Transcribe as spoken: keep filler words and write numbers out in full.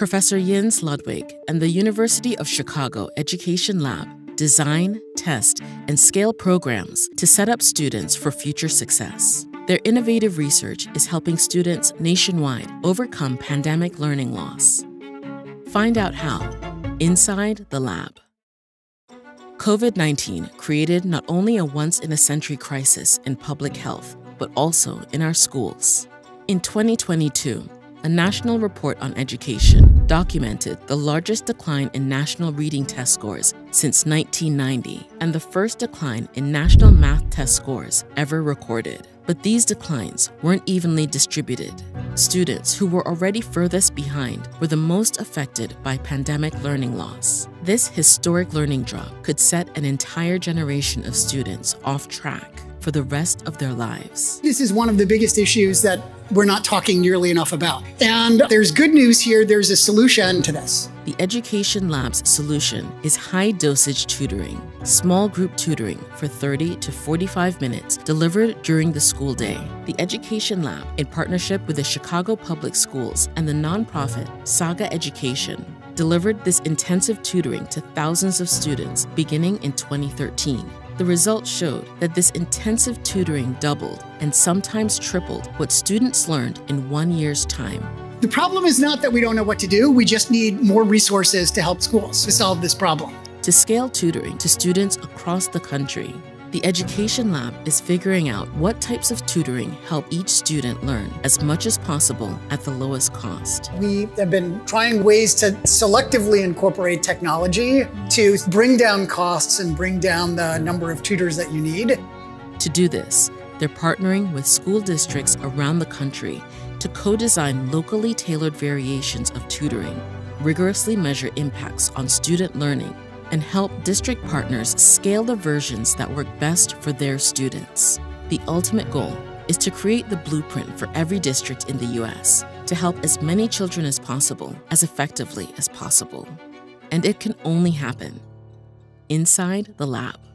Professor Jens Ludwig and the University of Chicago Education Lab design, test, and scale programs to set up students for future success. Their innovative research is helping students nationwide overcome pandemic learning loss. Find out how inside the lab. COVID nineteen created not only a once-in-a-century crisis in public health, but also in our schools. In twenty twenty-two, a national report on education documented the largest decline in national reading test scores since nineteen ninety and the first decline in national math test scores ever recorded. But these declines weren't evenly distributed. Students who were already furthest behind were the most affected by pandemic learning loss. This historic learning drop could set an entire generation of students off track for the rest of their lives. This is one of the biggest issues that we're not talking nearly enough about. And there's good news here, there's a solution to this. The Education Lab's solution is high-dosage tutoring, small group tutoring for thirty to forty-five minutes delivered during the school day. The Education Lab, in partnership with the Chicago Public Schools and the nonprofit Saga Education, delivered this intensive tutoring to thousands of students beginning in twenty thirteen. The results showed that this intensive tutoring doubled and sometimes tripled what students learned in one year's time. The problem is not that we don't know what to do, we just need more resources to help schools to solve this problem. To scale tutoring to students across the country, the Education Lab is figuring out what types of tutoring help each student learn as much as possible at the lowest cost. We have been trying ways to selectively incorporate technology to bring down costs and bring down the number of tutors that you need. To do this, they're partnering with school districts around the country to co-design locally tailored variations of tutoring, rigorously measure impacts on student learning, and help district partners scale the versions that work best for their students. The ultimate goal is to create the blueprint for every district in the U S to help as many children as possible, as effectively as possible. And it can only happen inside the lab.